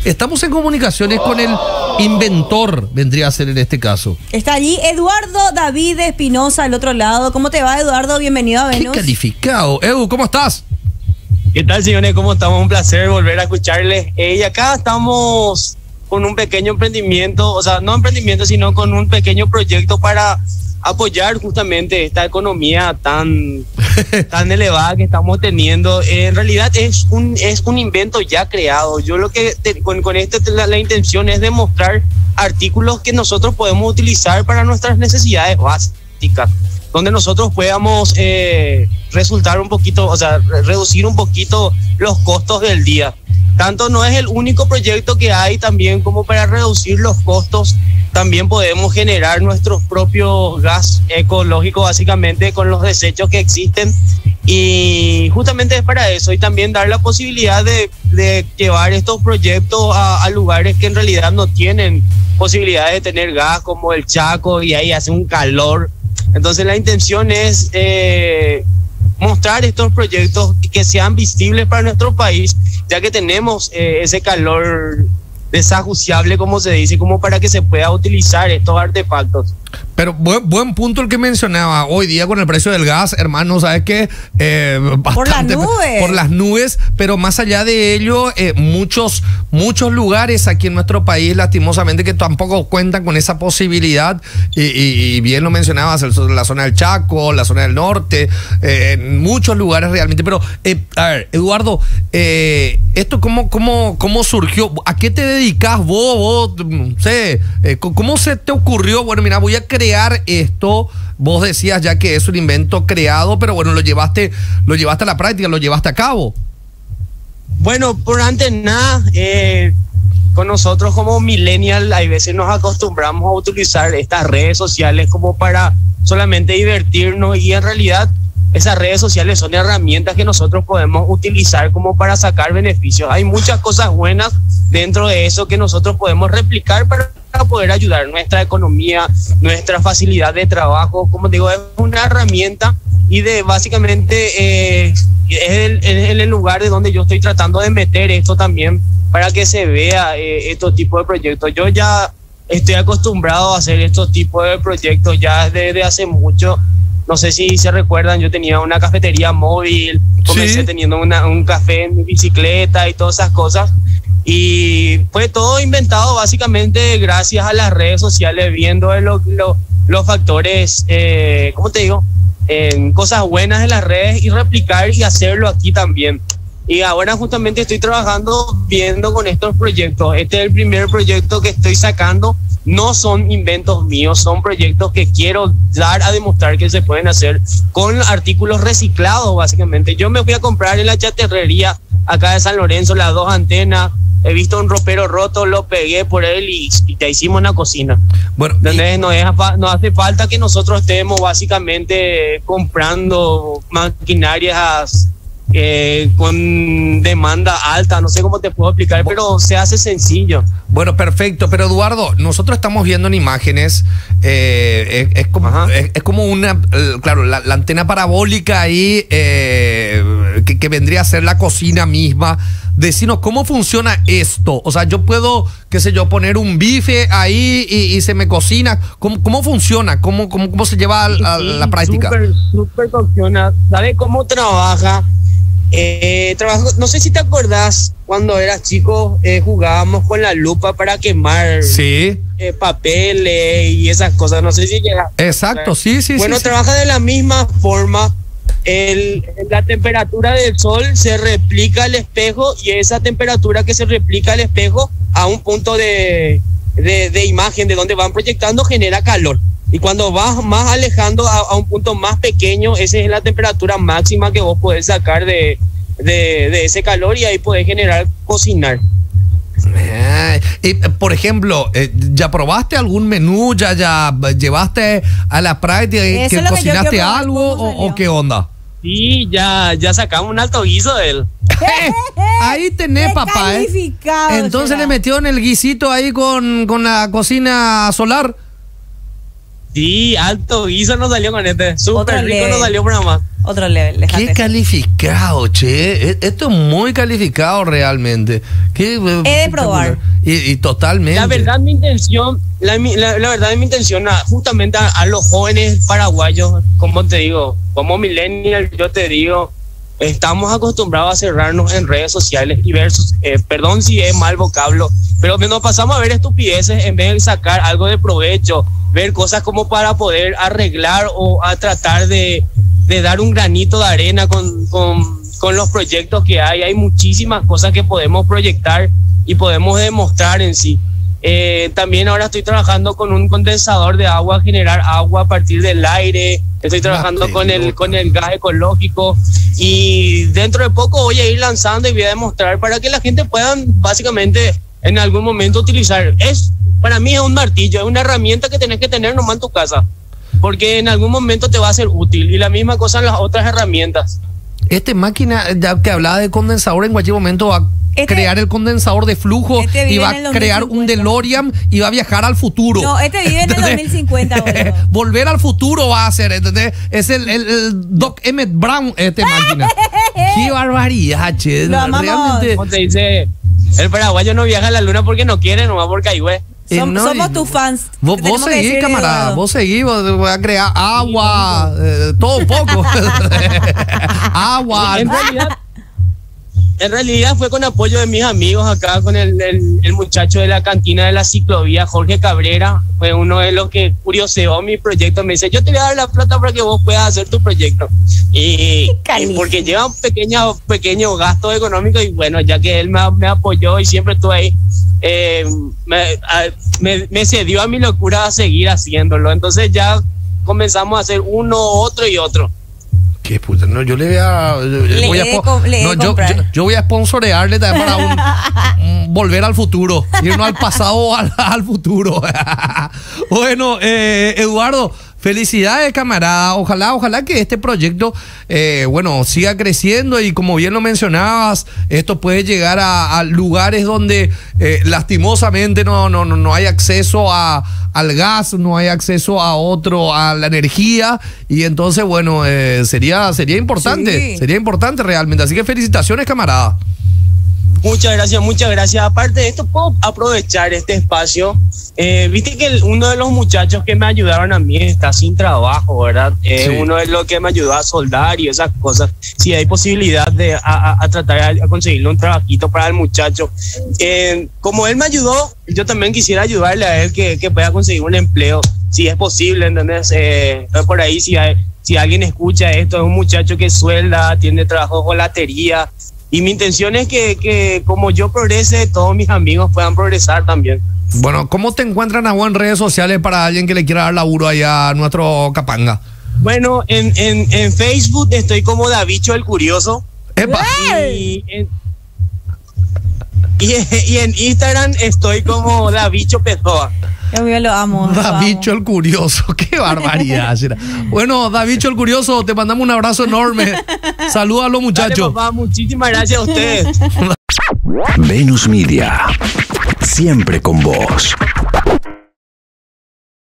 Estamos en comunicaciones con el inventor, vendría a ser en este caso. Está allí Eduardo David Espinosa al otro lado. ¿Cómo te va, Eduardo? Bienvenido a Venus. Qué calificado. Edu, ¿cómo estás? ¿Qué tal, señores? ¿Cómo estamos? Un placer volver a escucharles. Y acá estamos con un pequeño emprendimiento, o sea, no emprendimiento, sino con un pequeño proyecto para apoyar justamente esta economía tan elevada que estamos teniendo. En realidad es un invento ya creado. Yo lo que con esto la intención es demostrar artículos que nosotros podemos utilizar para nuestras necesidades básicas, donde nosotros podamos resultar un poquito, o sea, reducir un poquito los costos del día. Tanto no es el único proyecto que hay, también como para reducir los costos, también podemos generar nuestros propios gas ecológicos, básicamente con los desechos que existen. Y justamente es para eso, y también dar la posibilidad de llevar estos proyectos a lugares que en realidad no tienen posibilidad de tener gas, como el Chaco, y ahí hace un calor. Entonces la intención es mostrar estos proyectos que sean visibles para nuestro país, ya que tenemos ese calor desajuciable, como se dice, como para que se pueda utilizar estos artefactos. Pero buen punto el que mencionaba. Hoy día con el precio del gas, hermano, ¿sabes qué? Por las nubes. Por las nubes, pero más allá de ello, muchos lugares aquí en nuestro país, lastimosamente, que tampoco cuentan con esa posibilidad. Y bien lo mencionabas, la zona del Chaco, la zona del norte, muchos lugares realmente. Pero, a ver, Eduardo, ¿esto cómo surgió? ¿A qué te dedicas vos? No sé, ¿cómo se te ocurrió? Bueno, mira, voy a crear esto. Vos decías ya que es un invento creado, pero bueno, lo llevaste a la práctica, lo llevaste a cabo. Bueno, por antes nada, con nosotros como millennial, hay veces nos acostumbramos a utilizar estas redes sociales como para solamente divertirnos, y en realidad esas redes sociales son herramientas que nosotros podemos utilizar como para sacar beneficios. Hay muchas cosas buenas dentro de eso que nosotros podemos replicar para poder ayudar nuestra economía, nuestra facilidad de trabajo. Como digo, es una herramienta, y básicamente es el lugar de donde yo estoy tratando de meter esto también para que se vea estos tipos de proyectos. Yo ya estoy acostumbrado a hacer estos tipos de proyectos ya desde hace mucho. No sé si se recuerdan, yo tenía una cafetería móvil, comencé teniendo un café en mi bicicleta y todas esas cosas. Y fue todo inventado básicamente gracias a las redes sociales, viendo los factores, ¿cómo te digo? Cosas buenas en las redes, y replicar y hacerlo aquí también. Y ahora justamente estoy trabajando viendo con estos proyectos. Este es el primer proyecto que estoy sacando. No son inventos míos, son proyectos que quiero dar a demostrar que se pueden hacer con artículos reciclados, básicamente. Yo me fui a comprar en la chatarrería acá de San Lorenzo las 2 antenas. He visto un ropero roto, lo pegué por él y te hicimos una cocina. Bueno, entonces no hace falta que nosotros estemos básicamente comprando maquinarias con demanda alta. No sé cómo te puedo explicar, pero se hace sencillo. Bueno, perfecto. Pero Eduardo, nosotros estamos viendo en imágenes, es como una, claro, la antena parabólica ahí, que vendría a ser la cocina misma. Decinos, ¿cómo funciona esto? O sea, yo puedo, qué sé yo, poner un bife ahí y se me cocina. ¿Cómo funciona? ¿Cómo se lleva a la práctica? Súper funciona. ¿Sabes cómo trabaja? No sé si te acordás, cuando eras chico, jugábamos con la lupa para quemar papeles y esas cosas. No sé si llegas. Exacto, sí. Bueno, trabaja de la misma forma. La temperatura del sol se replica al espejo, y esa temperatura que se replica al espejo a un punto de imagen de donde van proyectando genera calor. Y cuando vas más alejando a un punto más pequeño, esa es la temperatura máxima que vos podés sacar de ese calor, y ahí podés cocinar. Por ejemplo, ¿ya probaste algún menú? ¿Ya llevaste a la práctica que cocinaste algo o qué onda? Sí, ya sacamos un alto guiso de él. Ahí tenés, papá. Entonces le metió en el guisito ahí con la cocina solar. Sí, alto guiso nos salió con este. Súper rico level. nos salió por nada más. Otro level. Qué déjate. calificado, che. Esto es muy calificado realmente. He de probar. Y totalmente. La verdad, mi intención, la verdad, mi intención justamente a los jóvenes paraguayos, como te digo, como millennial, yo te digo, estamos acostumbrados a cerrarnos en redes sociales y ver, perdón si es mal vocablo, pero nos pasamos a ver estupideces en vez de sacar algo de provecho, ver cosas como para poder arreglar o a tratar de dar un granito de arena con los proyectos que hay. Hay muchísimas cosas que podemos proyectar y podemos demostrar en sí. También ahora estoy trabajando con un condensador de agua, generar agua a partir del aire. Estoy trabajando con el gas ecológico y dentro de poco voy a ir lanzando y voy a demostrar para que la gente pueda básicamente en algún momento utilizar. Para mí es un martillo, es una herramienta que tenés que tener nomás en tu casa, porque en algún momento te va a ser útil, y la misma cosa en las otras herramientas. Máquina ya que hablaba de condensador, en cualquier momento va a crear el condensador de flujo y va a crear un DeLorean y va a viajar al futuro. No, vive en el 2050, boludo. Volver al futuro va a ser, ¿entendés? Es el Doc Emmett Brown, máquina. Qué barbaridad, che. Lo amamos. Realmente. Como te dice, el paraguayo no viaja a la luna porque no quiere, nomás porque hay güey. Somos tus fans. Vos seguís, camarada. Vos seguís, voy a crear agua, todo un poco. Agua. En realidad fue con apoyo de mis amigos acá, con el muchacho de la cantina de la ciclovía, Jorge Cabrera. Fue uno de los que curioseó mi proyecto. Me dice, yo te voy a dar la plata para que vos puedas hacer tu proyecto. Y porque lleva un pequeño gasto económico, y bueno, ya que él me apoyó y siempre estuvo ahí, me cedió a mi locura a seguir haciéndolo. Entonces ya comenzamos a hacer uno, otro y otro. Qué puta, no, yo le voy a yo voy a sponsorearle también para un volver al futuro, irnos al pasado o al futuro. Bueno, Eduardo, felicidades, camarada. Ojalá que este proyecto siga creciendo, y como bien lo mencionabas, esto puede llegar a lugares donde lastimosamente no hay acceso al gas, no hay acceso a la energía, y entonces sería importante, sería importante realmente. Así que felicitaciones, camarada. Muchas gracias. Aparte de esto, puedo aprovechar este espacio. Viste que uno de los muchachos que me ayudaron a mí está sin trabajo, ¿verdad? Sí. Uno de los que me ayudó a soldar y esas cosas. Si hay posibilidad de tratar de conseguirle un trabajito para el muchacho. Como él me ayudó, yo también quisiera ayudarle a él que pueda conseguir un empleo, si es posible, ¿entendés? Por ahí, si alguien escucha esto, es un muchacho que suelda, tiene trabajo de volatería. Y mi intención es que como yo progrese, todos mis amigos puedan progresar también. Bueno, ¿cómo te encuentran a vos en redes sociales para alguien que le quiera dar laburo allá a nuestro Capanga? Bueno, en Facebook estoy como Davicho el Curioso. ¡Epa! Y en Instagram estoy como Davicho Pessoa. Yo lo amo. Davicho el Curioso, qué barbaridad. Bueno, Davicho el Curioso, te mandamos un abrazo enorme. Saludos a los muchachos. Dale, papá, muchísimas gracias a ustedes. Venus Media, siempre con vos.